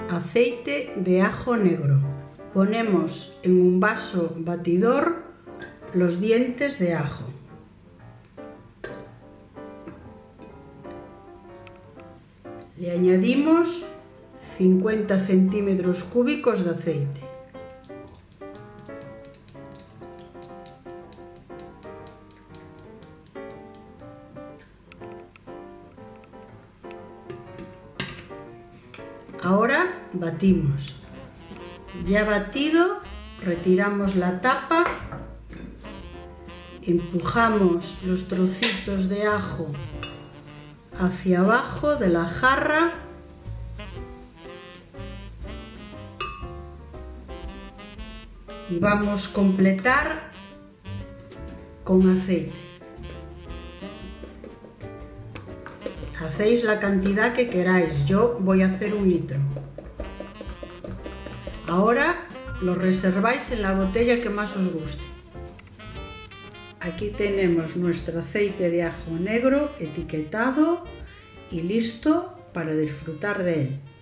aceite de ajo negro. Ponemos en un vaso batidor los dientes de ajo. Le añadimos 50 centímetros cúbicos de aceite. Ahora batimos. Ya batido, retiramos la tapa, empujamos los trocitos de ajo hacia abajo de la jarra y vamos a completar con aceite. Hacéis la cantidad que queráis, yo voy a hacer 1 litro. Ahora lo reserváis en la botella que más os guste. Aquí tenemos nuestro aceite de ajo negro etiquetado y listo para disfrutar de él.